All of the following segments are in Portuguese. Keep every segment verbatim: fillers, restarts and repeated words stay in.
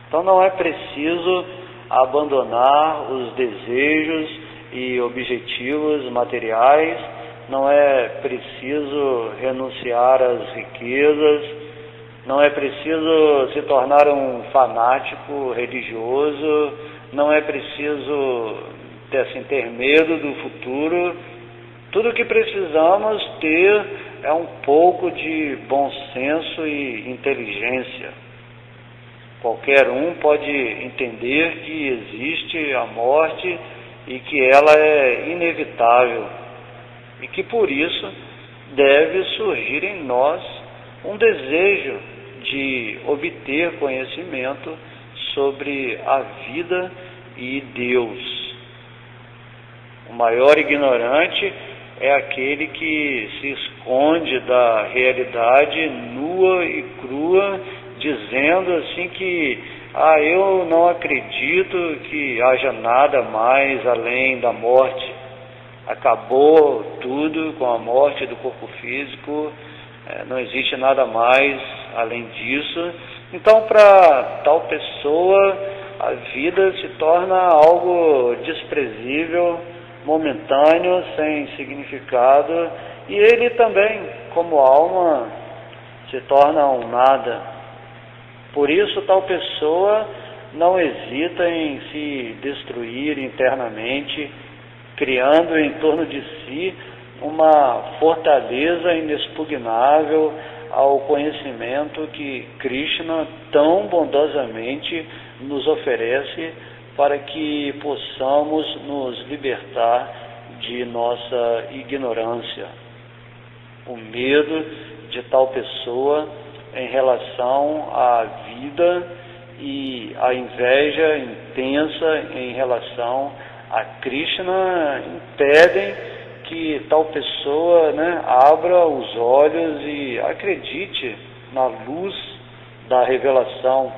Então não é preciso abandonar os desejos e objetivos materiais, não é preciso renunciar às riquezas, não é preciso se tornar um fanático religioso, não é preciso ter, assim, ter medo do futuro. Tudo o que precisamos ter é um pouco de bom senso e inteligência. Qualquer um pode entender que existe a morte e que ela é inevitável e que por isso deve surgir em nós um desejo de obter conhecimento sobre a vida e Deus. O maior ignorante é aquele que se esconde da realidade nua e crua, dizendo assim que ah, eu não acredito que haja nada mais além da morte. Acabou tudo com a morte do corpo físico, é, não existe nada mais além disso. Então, para tal pessoa, a vida se torna algo desprezível, momentâneo, sem significado, e ele também, como alma, se torna um nada. Por isso, tal pessoa não hesita em se destruir internamente, criando em torno de si uma fortaleza inexpugnável ao conhecimento que Krishna tão bondosamente nos oferece para que possamos nos libertar de nossa ignorância. O medo de tal pessoa em relação à vida e a inveja intensa em relação a Krishna impedem que tal pessoa, né, abra os olhos e acredite na luz da revelação.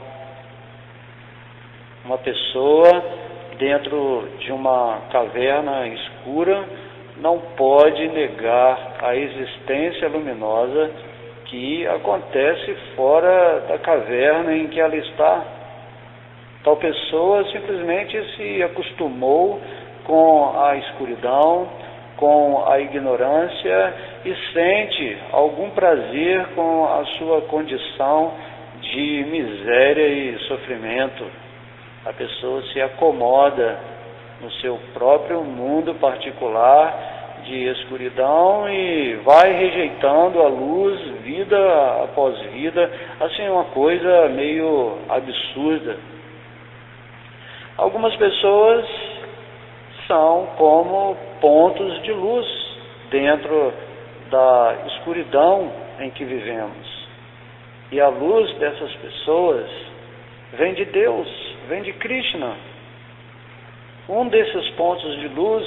Uma pessoa dentro de uma caverna escura não pode negar a existência luminosa que acontece fora da caverna em que ela está. Tal pessoa simplesmente se acostumou com a escuridão, com a ignorância e sente algum prazer com a sua condição de miséria e sofrimento. A pessoa se acomoda no seu próprio mundo particular de escuridão e vai rejeitando a luz, vida após vida, assim, uma coisa meio absurda. Algumas pessoas são como pontos de luz dentro da escuridão em que vivemos. E a luz dessas pessoas vem de Deus, vem de Krishna. Um desses pontos de luz,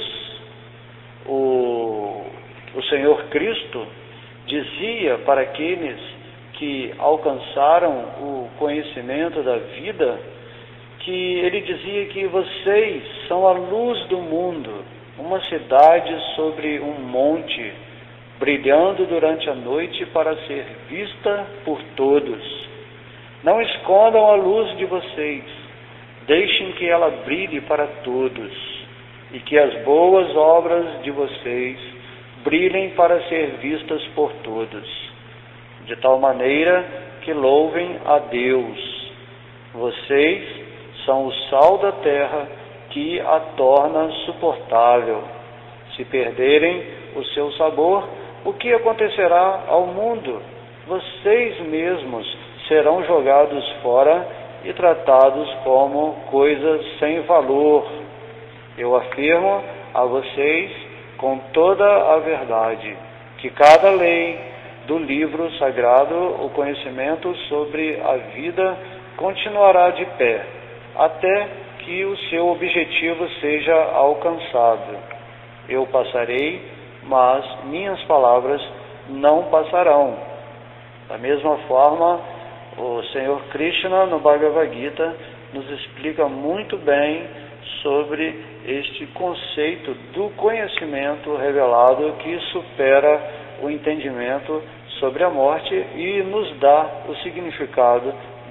o, o Senhor Cristo dizia para aqueles que alcançaram o conhecimento da vida, que ele dizia que vocês são a luz do mundo, uma cidade sobre um monte, brilhando durante a noite para ser vista por todos. Não escondam a luz de vocês, deixem que ela brilhe para todos, e que as boas obras de vocês brilhem para ser vistas por todos, de tal maneira que louvem a Deus. Vocês são o sal da terra que a torna suportável. Se perderem o seu sabor, o que acontecerá ao mundo? Vocês mesmos serão jogados fora e tratados como coisas sem valor. Eu afirmo a vocês com toda a verdade que cada lei do livro sagrado, o conhecimento sobre a vida, continuará de pé, até que o seu objetivo seja alcançado. Eu passarei, mas minhas palavras não passarão. Da mesma forma, o Senhor Krishna, no Bhagavad Gita, nos explica muito bem sobre este conceito do conhecimento revelado que supera o entendimento sobre a morte e nos dá o significado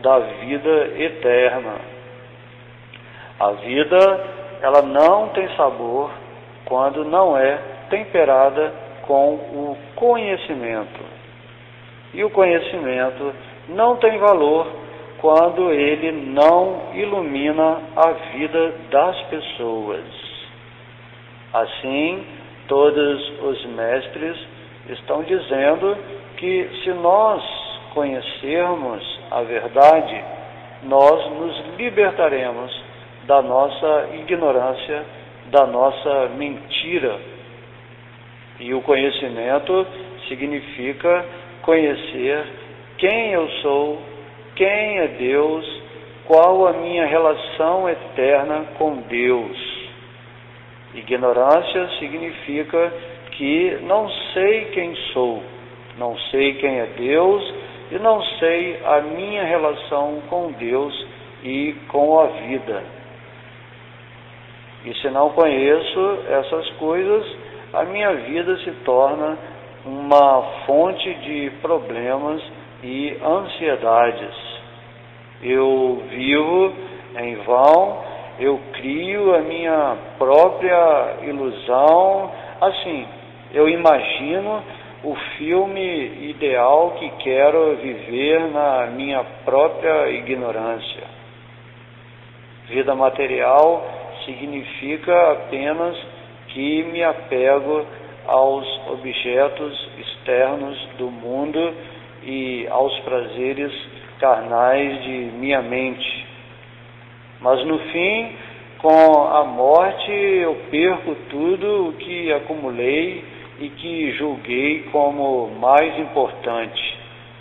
da vida eterna. A vida, ela não tem sabor quando não é temperada com o conhecimento. E o conhecimento não tem valor quando ele não ilumina a vida das pessoas. Assim, todos os mestres estão dizendo que se nós conhecermos a verdade, nós nos libertaremos da nossa ignorância, da nossa mentira. E o conhecimento significa conhecer quem eu sou, quem é Deus, qual a minha relação eterna com Deus. Ignorância significa que não sei quem sou, não sei quem é Deus e não sei a minha relação com Deus e com a vida. E se não conheço essas coisas, a minha vida se torna uma fonte de problemas e ansiedades. Eu vivo em vão, eu crio a minha própria ilusão, assim, eu imagino o filme ideal que quero viver na minha própria ignorância. Vida material significa apenas que me apego aos objetos externos do mundo e aos prazeres carnais de minha mente. Mas no fim, com a morte, eu perco tudo o que acumulei e que julguei como mais importante.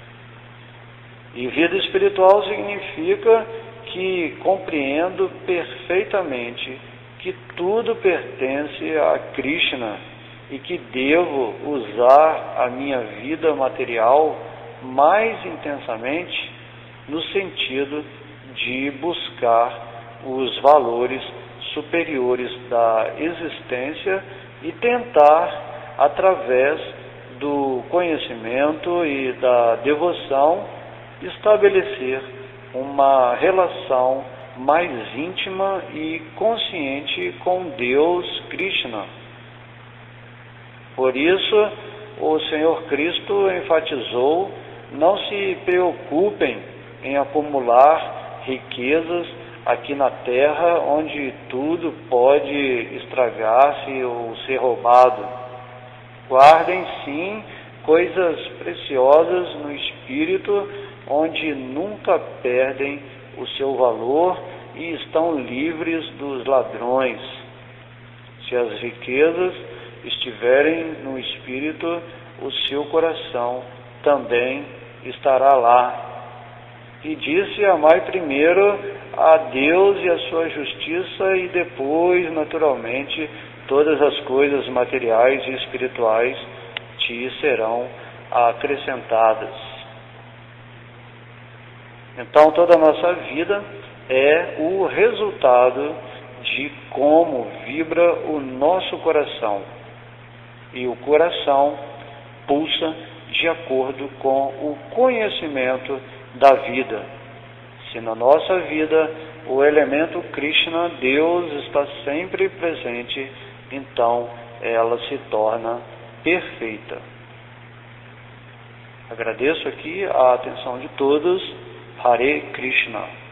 E vida espiritual significa que compreendo perfeitamente que tudo pertence a Krishna e que devo usar a minha vida material mais intensamente no sentido de buscar os valores superiores da existência e tentar, através do conhecimento e da devoção, estabelecer uma relação mais íntima e consciente com Deus Krishna. Por isso, o Senhor Cristo enfatizou: não se preocupem em acumular riquezas aqui na terra, onde tudo pode estragar-se ou ser roubado. Guardem sim coisas preciosas no espírito, onde nunca perdem o seu valor e estão livres dos ladrões. Se as riquezas estiverem no espírito, o seu coração também estará lá. E disse: amai primeiro a Deus e a sua justiça, e depois, naturalmente, todas as coisas materiais e espirituais te serão acrescentadas. Então, toda a nossa vida é o resultado de como vibra o nosso coração. E o coração pulsa de acordo com o conhecimento da vida. Se na nossa vida o elemento Krishna, Deus, está sempre presente, então ela se torna perfeita. Agradeço aqui a atenção de todos. Hare Krishna.